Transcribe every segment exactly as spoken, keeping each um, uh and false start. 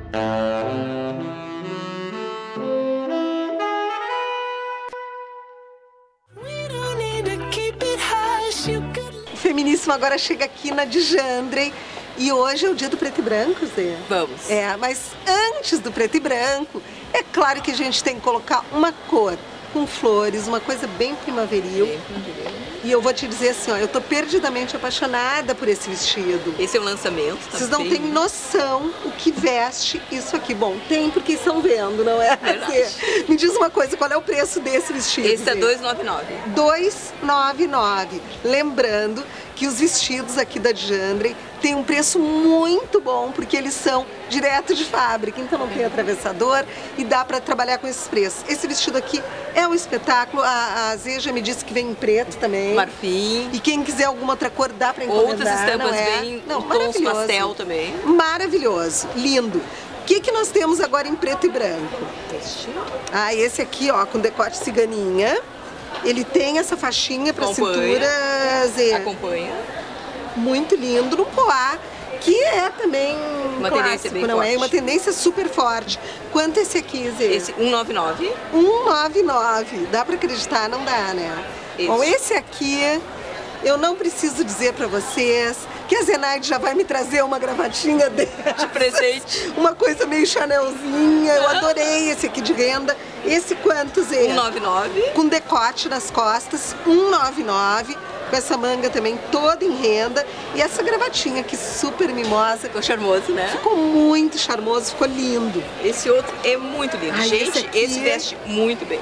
O Feminíssimo agora chega aqui na Dijandre e hoje é o dia do preto e branco, Zé. Vamos. É, mas antes do preto e branco, é claro que a gente tem que colocar uma cor com flores, uma coisa bem primaveril. Bem primaveril. E eu vou te dizer assim, ó, eu tô perdidamente apaixonada por esse vestido. Esse é o lançamento. Tá Vocês não bem... têm noção o que veste isso aqui. Bom, tem porque estão vendo, não é? Verdade. Me diz uma coisa, qual é o preço desse vestido? Esse é dois noventa e nove. dois noventa e nove. Lembrando que os vestidos aqui da Dijandre têm um preço muito bom, porque eles são direto de fábrica, então não tem atravessador e dá para trabalhar com esses preços. Esse vestido aqui é um espetáculo, a, a Zê já me disse que vem em preto também. Marfim. E quem quiser alguma outra cor dá para encomendar. Outras estampas não é? bem não, em tons pastel também. Maravilhoso, lindo. O que, que nós temos agora em preto e branco? Este. Ah, esse aqui, ó, com decote ciganinha. Ele tem essa faixinha para cintura, Zê. Acompanha. Muito lindo no poá, que é também uma clássico, tendência bem não forte. é? Uma tendência super forte. Quanto esse aqui, Zê? Esse um noventa e nove. um noventa e nove. Dá para acreditar? Não dá, né? Esse. Bom, esse aqui, eu não preciso dizer para vocês que a Zenaide já vai me trazer uma gravatinha dele. De presente. Uma coisa meio Chanelzinha. Eu adorei esse aqui de renda. Esse quanto, Zê? um noventa e nove. Com decote nas costas, um noventa e nove. Com essa manga também toda em renda. E essa gravatinha aqui super mimosa. Ficou charmoso, né? Ficou muito charmoso, ficou lindo. Esse outro é muito lindo. Ai, gente, esse, aqui... esse veste muito bem.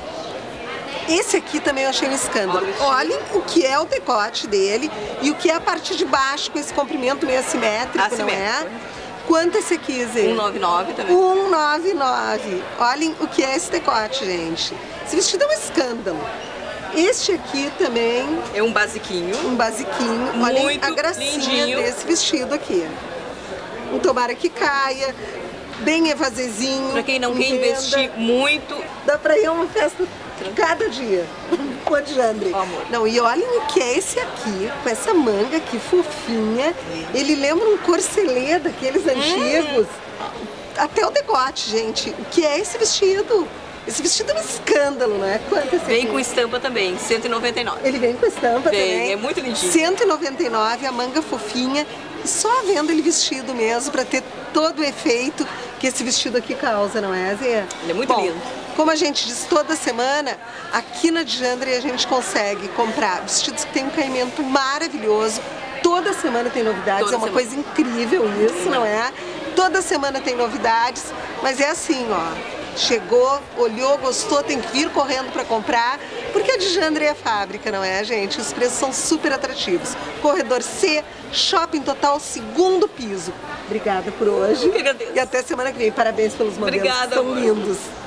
Esse aqui também eu achei um escândalo. Olha, olhem o que é o decote dele e o que é a parte de baixo com esse comprimento meio assimétrico, Assimétrico. não é? Quanto esse aqui, Zê? um noventa e nove também. um noventa e nove. Olhem o que é esse decote, gente. Esse vestido é um escândalo. Este aqui também... É um basiquinho. Um basiquinho. Olhem Muito a gracinha lindinho. desse vestido aqui. Um tomara que caia, bem evazezinho. Pra quem não quer renda. investir muito... Dá pra ir a uma festa cada dia, com a Dijandre. Oh, não, e olhem o que é esse aqui, com essa manga aqui fofinha. Ele lembra um corcelê daqueles hum. antigos. Até o decote, gente. O que é esse vestido? Esse vestido é um escândalo, não é? Quanto esse Vem aqui? com estampa também, cento e noventa e nove. Ele vem com estampa vem, também. É muito lindinho. cento e noventa e nove, a manga fofinha. E só vendo ele vestido mesmo, para ter todo o efeito que esse vestido aqui causa, não é, Zê? Ele é muito Bom, lindo. Como a gente diz toda semana, aqui na Dijandre a gente consegue comprar vestidos que tem um caimento maravilhoso. Toda semana tem novidades, toda é uma semana. coisa incrível isso, não é? Toda semana tem novidades, mas é assim, ó. Chegou, olhou, gostou, tem que vir correndo para comprar, porque a Dijandre é fábrica, não é, gente? Os preços são super atrativos. Corredor C, Shopping Total, segundo piso. Obrigada por hoje. Eu agradeço. E até semana que vem. Parabéns pelos modelos, Obrigada, são amor. lindos.